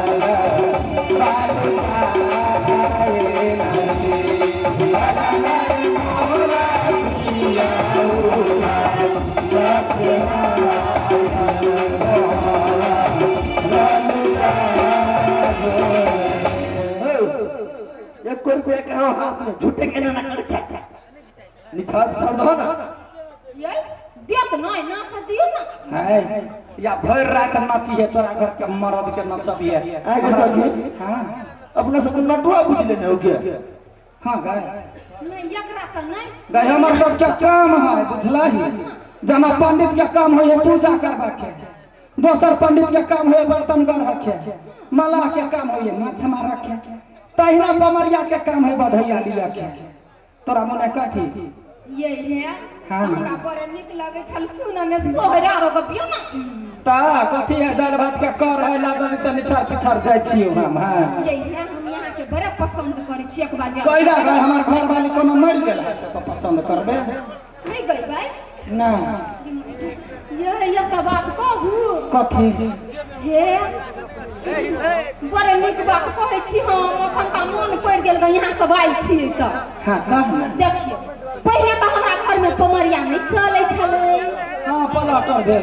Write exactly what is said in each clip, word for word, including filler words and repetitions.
एक कोई कोई कहो हाथ में झूठे के ना कर चाचा निछाड़ छोड़ दो ना ये देत नहीं नाच दियो ना है या भर रात नाची है तोरा घर के मर्द के नचबी है आगे सके हां अपना सब नटुआ बुझ लेने हो गया हां गए नहीं एकरा त नहीं गए हमर सब के काम है बुझला ही जना पंडित के काम है पूजा करबा के दोसर पंडित के काम है बर्तन गढ़ के मलाह के काम है माछ मार के तहिना पमरिया के काम है बधैया लिया के तोरा मने कथी ये है हां हमरा बड़े निक लगे छल सुन में सोहरा रो गपियो ना ता कथी है दाल भात के कर है लागल से निछार पिछार जाय छियो हम हां ये है हम यहाँ के बड़ा पसंद करै छी एक बार कइला गए हमर घर वाली कोनो मर गेल है से तो पसंद करबे नहीं गई भाई ना ये ये का बात कहू कथी हे बड़े निक बात कहै छी हम अखन त मन पड़ गेल ग यहाँ सब आइल छी त हां कह देखियो पहले तो हमरा घर में पमरिया नहीं चले छले हां पलटर भेल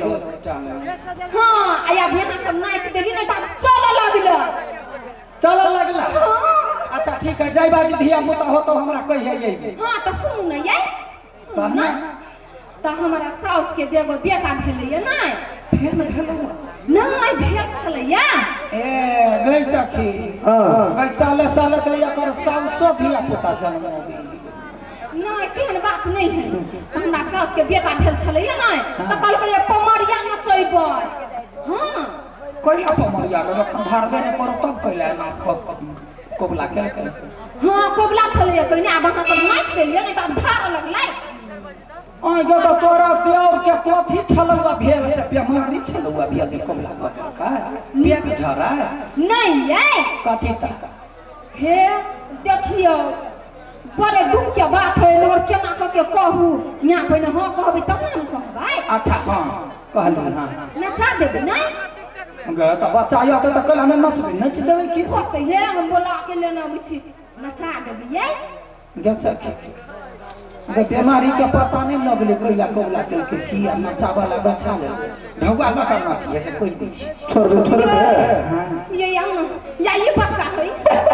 हां आया यहाँ सब नाच देली नहीं त चले लगल चल लगला अच्छा ठीक है जय बाजी धिया पुता हो तो हमरा कहिए ये हां त सुन न ये कहना त हमरा साउस के जेगो बेटा भेलैया नै फेर न भेलो नहीं भेल छलैया ए गई सखी हां गई साले साले तो एकर साउसो धिया पुता जन्म नहीं केहन बात नहीं है हमरा साउस के बेटा भेल छलैया नै त कहलकै ये पमरिया नचैबै हां कोइला पमरिया लग धारबे ने करो तब कइला ना कोबला केल के हां कोबला छलैया कइने आब अहाँ सब नाच देलियै नै त धार लगलै आ जो तो तोरा देवर के कथी छलवा भेल से बेमारी छलवा भेल जे कोबला कर का पेट झरा नहीं ये कथी त हे देखियो बड़े दुख के बात है मगर केना क के कहू यहाँ पहिने हां कहबी तब न कहबै अच्छा हां कहली हां नचा देबै नहीं ग त बच्चा या त कल हमें नचबे नच देबै की होतै हे हम बोला के लेना बुझी नचा देबियै गे सखी गे बीमारी के पता नहीं लगले कइला कोबला केल के की नचा वाला बच्चा ले ढौगा न करना चाहिए से कोई दी छोड़ दो छोड़ दो हां ये यहाँ या ये बच्चा है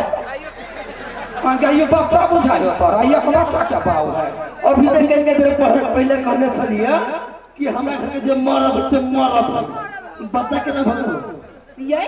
हां गे ये बच्चा बुझायो तोरा एक बच्चा के बाऊ है अभी तक के देर पहले कहने छलिए कि हमरा घर के जे मरब से मरब बच्चा के ना भगलो ये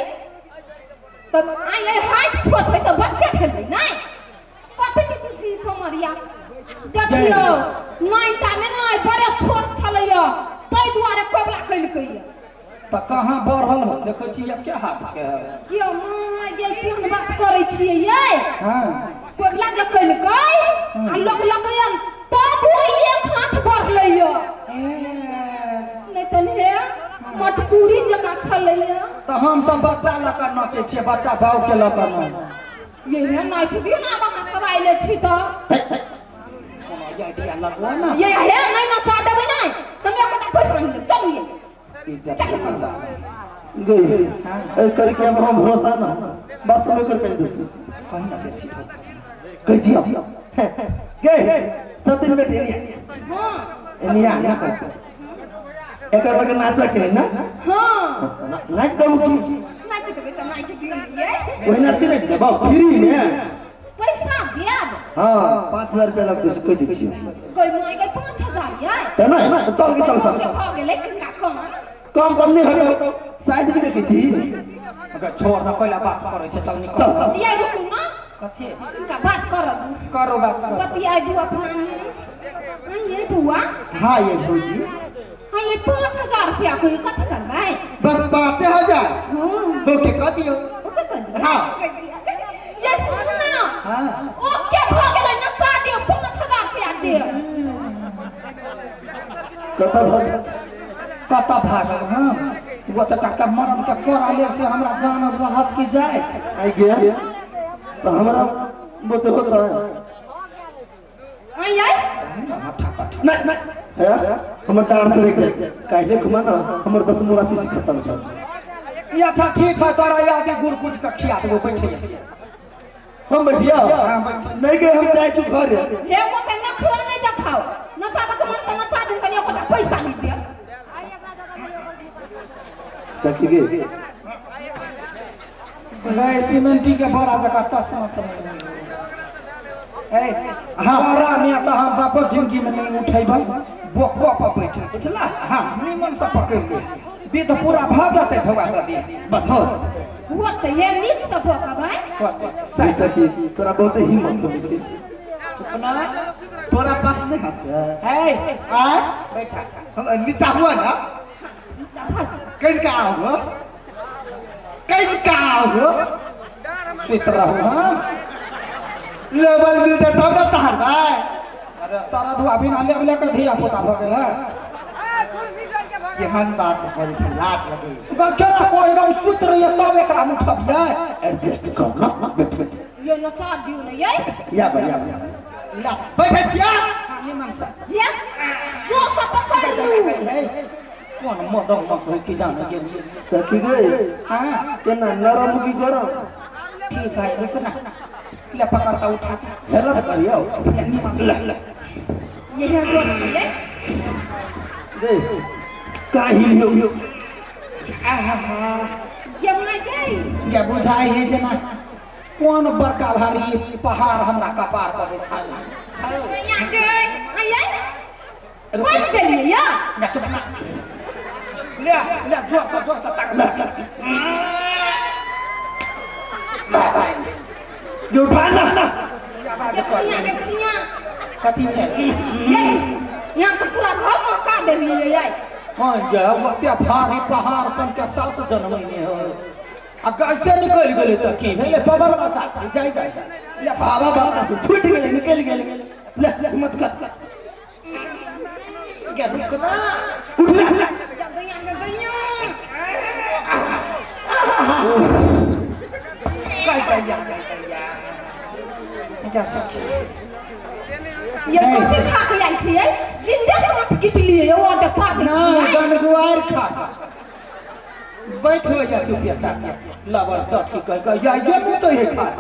त आ ये हाइट छोट है त बच्चा भेलै नै कथि के बुझी पमरिया देखियो नैटा में नै बड़े छोट छलैया तै दुआरे कोबला कइलकैया त कहां बढ़ल हो देखै छी क्या हाथ के कियो माय गे केहन बात करै छियै ये हां कोबला जे कइलकै आ लोग लगैया तब एक हाथ बढ़लैया नै तन हे मटपूरी जका छलैया त हम सब बच्चा ल कर नाचे छियै बच्चा भाव के ल कर न ये है नाच दियो ना बाबा सब आइले छी त कोनो आइडिया लगवा ना ये है नहीं नचा देबै नै तमे अपन पैसा नहीं चलू ये इज्जत के सदा गई ए कर के हम भरोसा ना वास्तव में कर कह दे कहीं ना बेसी ठोक कह दिया गए सब दिन बैठे नहीं हां एनिया ना कर एकर लगे नाचा के ना हां नाच दो की नाच देबै त नाच दियो ये वही नाच नहीं दे बाप फ्री में पैसा देब हां पाँच हज़ार रुपया लग दे कह दै छी कोई मोय के पाँच हज़ार ये त ना ना चल के चल सब भ गेलै किनका कम कम कम नहीं होतो साइज भी देखै छी अगर छोड़ न कोइला बात करे छ चल निकल बतिया रुकू ना कथि किनका बात करब करो बात कर बतिया दू अपन ये बुआ हां ये भौजी हां ये पाँच हज़ार रुपया कोई कथि करबै बस पाँच हज़ार हां ओके कह दियो ओके कर दिया हां ये सुन ना हां ओके भ गेलै नचा दियो पाँच हज़ार रुपया दे कत भाग कत भागल हां वो त टका मरद के कोरा ले से हमरा जान रहत की जाए आई गया तो हमरा बोते होत रहा आई आई हठा कट ना ना है हमर डांस रे काहे घुमा ना हमर दस मुरासी से खत्म कर ये अच्छा ठीक है तोरा याद गुड़ कुछ का खिया देबो बैठे हम बैठिया नहीं गए हम जाए छु घर हे को ते न खोल नहीं देखाओ नचाबा के मन त नचा दिन कनी ओकरा पैसा नहीं दे सखी गे गए सीमेंटी के बड़ा जगह टसना समय ए हमारा में त हम बाप जिंदगी में नहीं उठैबा बोको पर बैठे बुझला हां निमन से पकड़ ले बे तो पूरा भाजते ठोका कर दे बस हो वो तो ये नीच सब का भाई सही सखी तोरा बहुत हिम्मत हो चुपना तोरा बात नहीं हाथ है आ बैठा हम नीचा हुआ ना कहीं का हो कहीं का हो सुत रहो हां लेवल मिलते तब ना चाहर भाई अरे सारा धुआ बिना लेवल के धिया पोता भ गेल है केहन बात करी थी लाज लगे गकेरा को एकदम सुत रही तब एकरा उठब जाए एडजस्ट कर ना बैठ बैठ ये नचा दियो न ये या भैया ला बैठ छिया निमन से ये जो सब पकड़ लू कौन मदन मत हो की जाने के लिए सखी गए हां केना नरम की गरम ठीक है रुक ना ले पकड़ता उठा हेला करियो ला ला ये है जो ये दे का हिलियो आहा ये नहीं गई ये बुझाई है जना कौन बड़का भारी पहाड़ हमरा कपार पर बैठा है यहाँ गई आइए कौन दे लिया ना चुप ना ले ले जोर से जोर से तक ले जो उठाना ना ये छिया ये छिया कथी में ये यहाँ तो पूरा घर में का दे लिए ये हां ये ओते भारी पहाड़ सन के सास जन्मैने हो आ कैसे निकल गेले त की भेले पवन का साथ जाई जाई ले बाबा बाबा से छूट गेले निकल गेले ले हिम्मत कर के रुकना उठ ले जब यहाँ गईयो कैसे या कैसे या क्या सखी ये कथी खा के आई थी जिंदे से मत गिट लिए ये और पा गई ना गनगुआर खा बैठो या चुपिया चाचा लवर सखी कह के या ये मुंह तो ये खा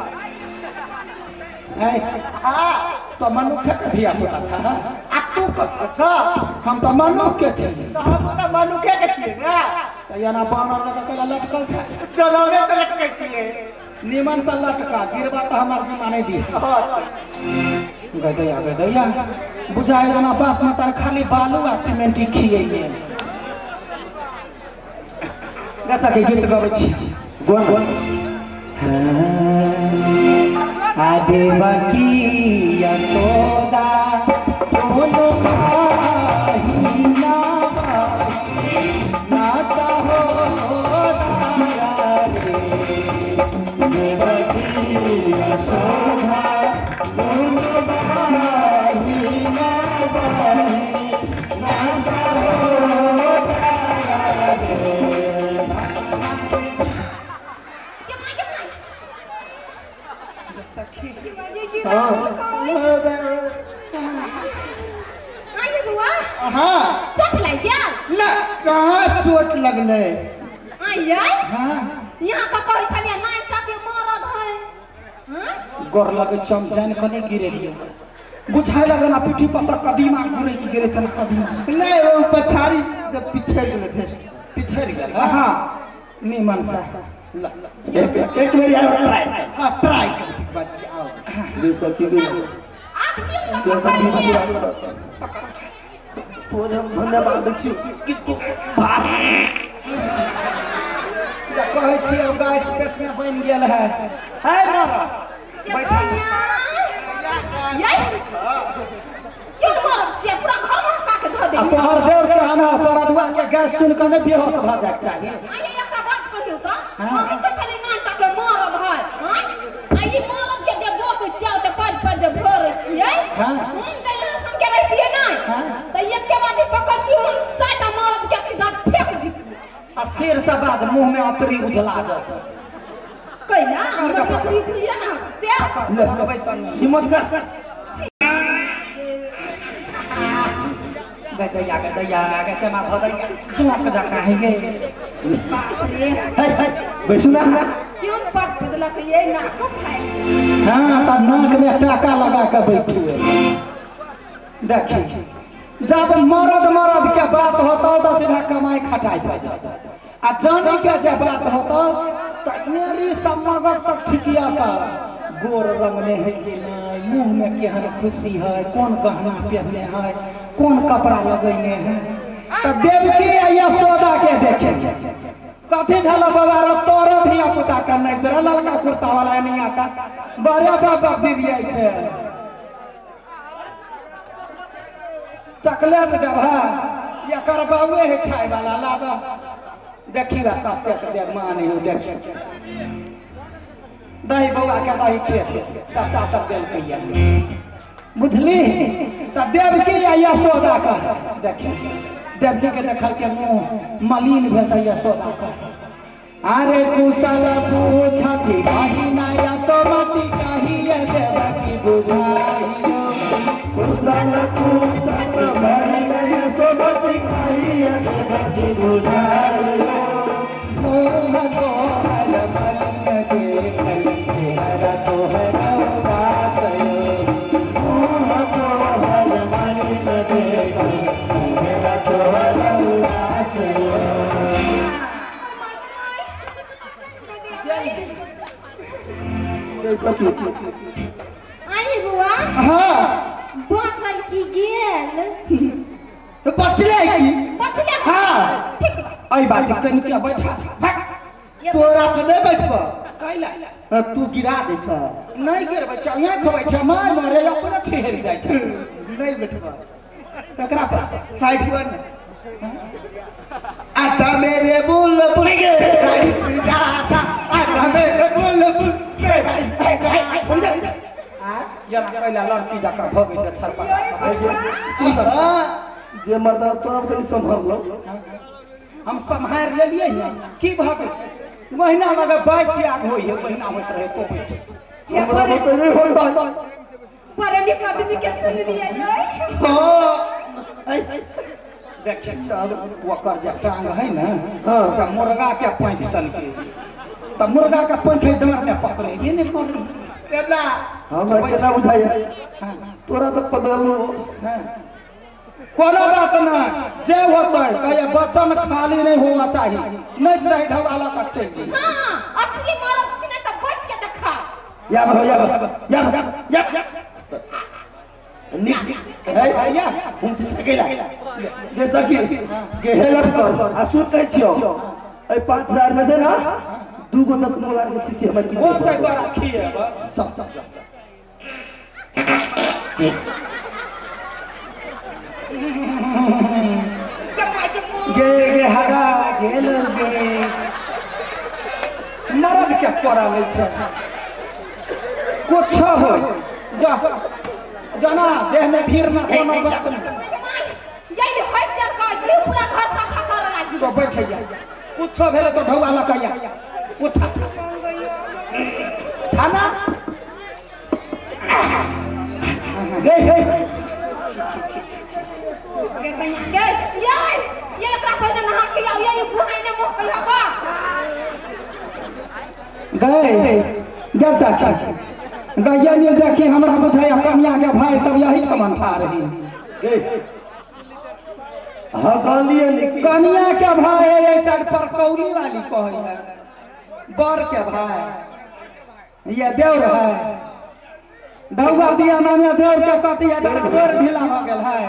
ए आ तो मनुष्य के धिया पुता छ आ तू कत छ हम तो मनुष्य के छी हम तो मनुष्य के छिए ना तो या ना बानर लगा के लटकल छ चलौने तो लटकै छिए निमन से लटका गिरबा तो हमार जी माने दी गदया गदया बुझाए जना बाप माता खाली बालू आ सीमेंटी खियैले जैसा कि गीत गाबै छी बोल बोल आ देवकी यशोदा सोनो महिना नाता हो तारा रे देवकी यशोदा सोनो महिना नाता हो तारा रे सखी आइए बुआ हां चोट लग गया ना कहां चोट लगले आइए हां यहाँ तो कहे छलिए नाई के मरद है हां गोर लगे चम जान कने गिरे लिए बुझाय लगना पीठी पर से कदीमा घुरे की गिरे तना कदीमा नहीं वो पछाड़ी जब पीछे गेले थे पीछे गेल हां निमन सा एक एक मेरी यार ट्राई हां ट्राई कर ठीक बात जी आओ बे सखी गई आप ये सब क्या सब पकड़िए पूरे हम धन्यवाद छी कि तू भाग या कहै छी अब गैस पेट में बन गेल है है मारा बैठा यही क्यों मरद छिए पूरा घर में का के धो दे अब तोहर देव के आना सरदुआ के गैस सुन के नहीं बेहोश भ जाए चाहिए आइए एक बात कहियो तो हम तो छली नाई के मरद है हां आई मरद के जे बोक छिए त पाँच पाँच जे भर छिए हां हम जे यहाँ सन के रहतिए नहीं हां तो एक के बाद पकड़ती हूं चाटा मरद के सीधा फेंक दी अस्थिर से बात मुंह में अतरी उजला जात कैला हम नौकरी पुरिया ना से ले हिम्मत कर गए दैया गए दैया गए के माथा दैया चुक जा काहे गे बाप रे है है बैसना ना क्यों पट बदलक ये ना को खाए हाँ तब नाक में टाका लगा के बैठुए देखी जब मरद मरद के बात होता तो सीधा कमाई खटाई पे जाता आ जानी के जब बात होता तो येरी समगत तक ठिकिया का गोर रंगने है कि नहीं मुंह में केहन खुशी है कौन गहना पहने है कौन कपड़ा लगैने है तो देवकी या यशोदा के देखे कथी भेल बाबा रो तोरो धिया पुता का नहीं तेरा लड़का कुर्ता वाला नहीं आता बड़े बाबा दिव्य छे चॉकलेट देबा या कर बाबुए है खाए वाला लाबा देखी रा कते के देख माने हो देखी दही बौआ के दही खेत चाचा सब देल कहिया बुझली त देवकी या यशोदा का देखी देवकी के देखल के मुंह मलिन भेत यशोदा का अरे कुशल पूछती बहिना यशोमती कहिए देवकी बुझाइयो कुशल पूछत बहिना यशोमती कहिए देवकी बुझाइयो मोह तोहर मलिन देखल चेहरा तोहर उदासयो मोह तोहर मलिन देखल चेहरा तोहर उदासयो ये सब आई बुआ हां बचल की गेल बचले की बचले हाँ। ठीक बा आई बात कन के बैठा तोरा पे नहीं बैठबा कैला तू गिरा दे छ नहीं गिर बच्चा यहाँ खबै छ मार मारे अपने छेड़ जाय छ नहीं बैठबा ककरा पर साइड पर आजा मेरे बुलबुल गे जाता आजा मेरे बुलबुल गे जना कैला लड़की जाकर भगे छ छरपा जे मर्दा तोरा कनी संभल लो हम संभार लेलिए ना की भगे महीना लगे बाइक के आग होई है महीना होत रहे तो बैठ हमरा बते नहीं होता परली कदमी के चुन लिया नहीं हां देखिए वो कर जा टांग है ना हां सब मुर्गा के पैंट सन के त मुर्गा के पैंट डांर में पकड़े ये नहीं कर केला हमरा केना बुझाइए तोरा तो पदलू हां कोनो बात ना जे होतै कहे बचन खाली नहीं होना चाहिए नहीं रही ढवाला का चल हां असली मरद छी ना त बैठ के देखा या हो या या या या निक है या हम त सकेला जैसा कि के हेल्प कर आ सुन कहै छियो ए पाँच हज़ार में से ना दू गो दस मोला के शीशी हमर की वो पे तो रखी है चल चल चल गे गे हगा गेल गे मरद के पड़ा ले छ कुछ हो जा जना देह में भीड़ ना कोनो बात नहीं यही हट जा का ये पूरा घर साफ कर लागी तो बैठ जा कुछ भेले तो ढवा लकैया उठा थाना गे गे के कन्या के ये ये एकरा पर नहा के आओ ये बुहाई ने मुख कहिया बा गए जैसा कि गैया ने देखी हमरा बुझाया कन्या के भाई सब यही ठमन ठा रही गे हां कहलिए निक कन्या के भाई ये साइड पर कौली वाली कहै है बर के भाई ये देवर है ढौआ दिया नामे देवर के कथी है देवर ढीला भ गेल है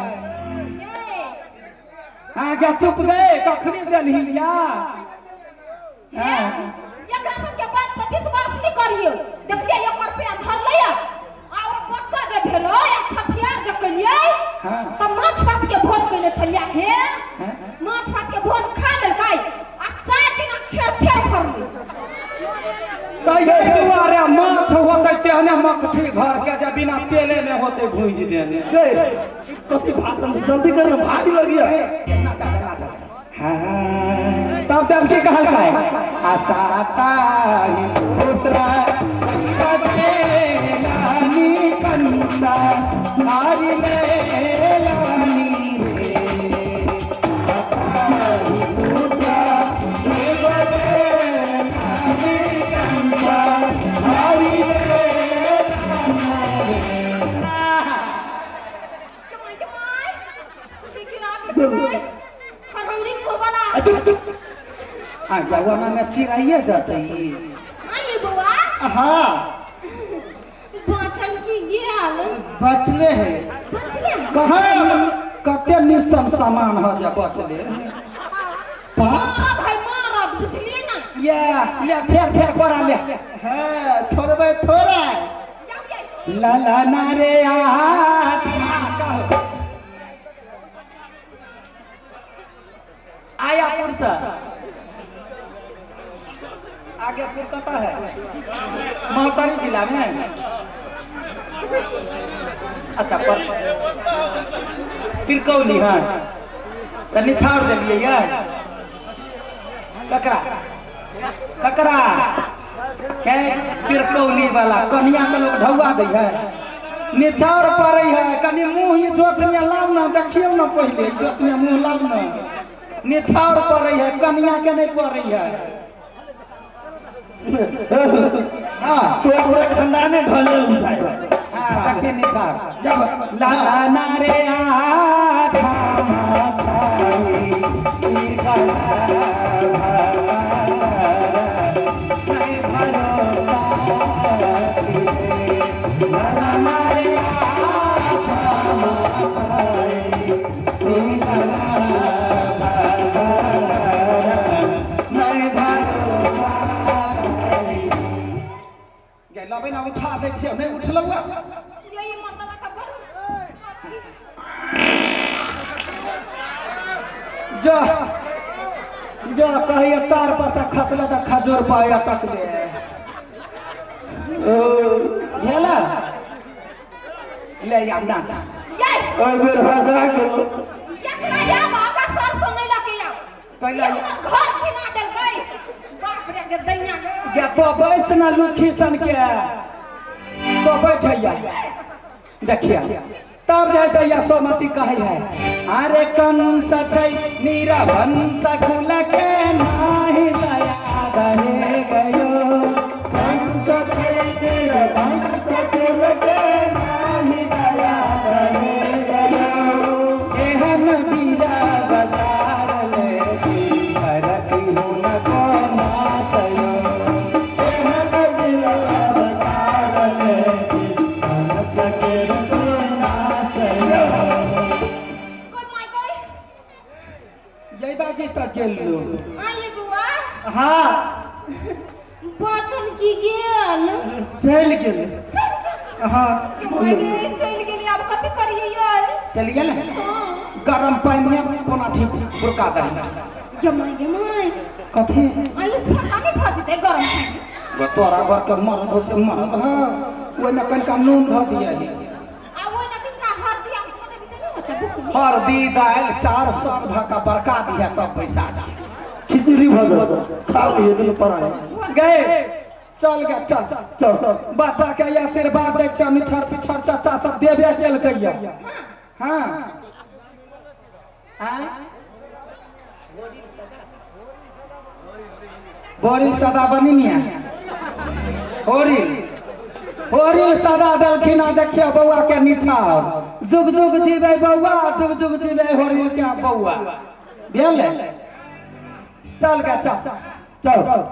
हां क्या चुप गए कखनी देलही या हां एकरा सब के बात पे विश्वास नहीं करियो देखलिए एकर पे झरलैया आ ओ बच्चा जे भेलो या छठियार जे कलिए हां त माछ भात के भोज कइले छलिया हे माछ भात के भोज खा लेलकै आ चार दिन छेड़ छेड़ फरलै तै दुआरे माछ होतै तेहने मखठी घर के जे बिना तेले में होतै भूज देने गे कथी भाषण जल्दी कर ना भारी लगिया हाँ तब तब की कहल का आसाता ही पुत्रा कते नानी कंसा हरि ले लानी रे आ जवाना में चिराइए जाते आई बुआ हाँ बाचल की गेल बचले है बचले कहाँ कते निस्सन सामान हो जा बचले पांच भाई मारत बुझलिए ना ये ले फेर फेर करा ले हाँ थोड़े थोड़ा ला ला ना रे आ आया पुरसा आगे फिर कहता है महतारी जिला में अच्छा पर फिर कौली है तो निछाड़ दिलिए यार ककरा ककरा है फिर कौली वाला कन्या के लोग ढौआ दै है निछाड़ पड़े है कनी मुंह ही जोत में लाऊ ना देखियो ना पहले जोत में मुंह लाऊ ना निछाड़ पड़े है कन्या के नहीं पड़े है हाँ तो पूरा खानदान ढले बुझाए हाँ देखिए निछाड़ जब ला ना रे आ छाई ई लबे ना उठा दे छियै नहीं उठलौआ यही मतलब का बर जा जा कहिए तार पास खसला त खजूर पाया तक ले ओ हेला ले या नाच ये ओए बेर हगा के एकरा या बागा साल सुनै ला के या कैला घर खिला देल गई बाप रे के दैया या तो बैस ना लुखी सन के तो बैठैया देखिया तब जैसे यशोमती कहे है अरे कंस छै मीरा वंश कुल के नाही दया रहे गयो कंस छै मीरा वंश कुल के नाही दया रहे गयो एहन वीरा बजार ले करती हो न को नासयो एहन वीरा बजार ले कंस के यही बाजी तक गेलू आई बुआ हाँ बाचल की गेल चल गेल हाँ मोय गे चल गेली अब कथि करिए यार चल गेल गरम पानी में पोना ठीक बुरका दे जमाई जमाई कथि आई फटा के खा देते गरम पानी तोरा घर के मर्द से मर्द है ओइ में कनका नून ध दिया है आ वो न का हल्दी आप खा देते नहीं होता भूख हल्दी दाल चार सौ धका बरका दिया तब पैसा दा खिचड़ी भगत खा लिए दिन पर आए गए चल गया चल चल चल बच्चा के आशीर्वाद दे छ मिछर पिछर चाचा सब देबे केल कहिया हां हां बोरिल सदा बनी मिया होरिल होरिल सदा दलखिन देखियो बौआ के निछाव जुग जुग जीवे बौआ जुग जुग जीवे होरिल के बौआ भेल चल गया चल चल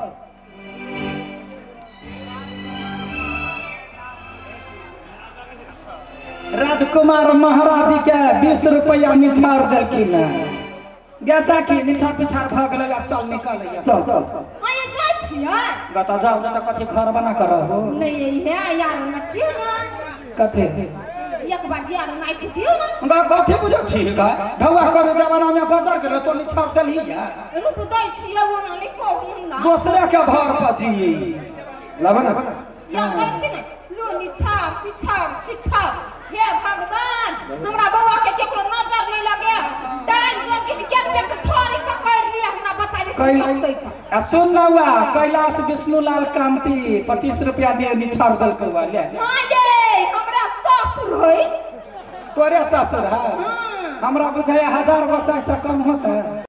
राजकुमार महाराज जी के बीस रुपया निछाड़ देलखिन जैसा कि निछाड़ पिछाड़ भ गेलै अब चल निकल चल चल चल आई जाय छियै गता जाओ त कथि घर बना कर हो नहीं है यार न छियै ना कथि एक बार यार नहीं छी दियो ना गा कथि बुझै छी गा ढौआ कर जमाना में बाजार गेल तो निछाड़ देली या रूप दै छियै वो ना लिखो ना दूसरे के घर पर जी लाबा ना या दै छी ना लो निछाड़ पिछाड़ शिक्षा हे भगवान हमरा बौआ के केकरो नजर नहीं लगे डाल जोगी के पेट छोरी पकड़ लिए हमरा बचा ले कैला आ सुन ना हुआ कैलाश विष्णुलाल कांति पच्चीस रुपया दे निछाड़ दल कौआ ले हां ये हमरा ससुर होई तोरे ससुर है हां हमरा बुझाया हजार वर्ष से कम होता